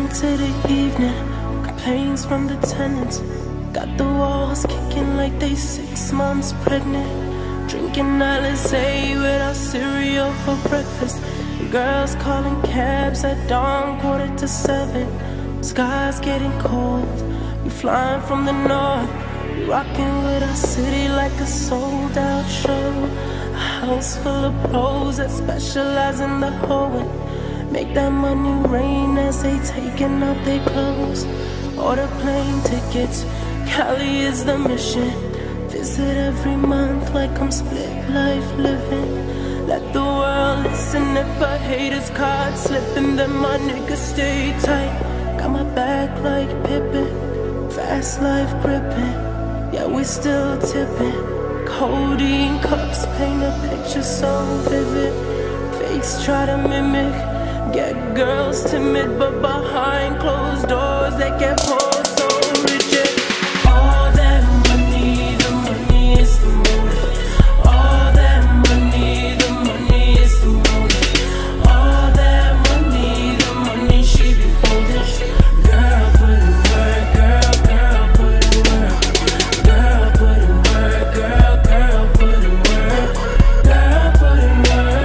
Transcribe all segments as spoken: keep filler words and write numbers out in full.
into the evening, complaints from the tenants. Got the walls kicking like they six months pregnant. Drinking Alizé without cereal for breakfast. Girls calling cabs at dawn, quarter to seven. Sky's getting cold, we flying from the north. We rocking with our city like a sold out show. A house full of pros that specialize in the hoeing. Make that money rain as they taking off their clothes. Order plane tickets, Cali is the mission. Visit every month like I'm split life living. Let the world listen if a hater's card slipping, then my niggas stay tight. Got my back like Pippin, fast life gripping. Yeah, we still tipping. Codeine cups paint a picture so vivid. Fakes try to mimic, get girls timid, but behind closed doors they get pulled so rigid. All that money, the money is the motive. All that money, the money is the motive. All that money, the money she be folding. Girl, put in work, girl, girl, put in work. Girl, put in work, girl, girl, put in work. Girl, put in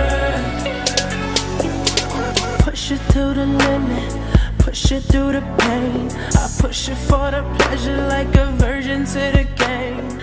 work. Push it to the limit, push it through the pain. I push it for the pleasure like a virgin to the game.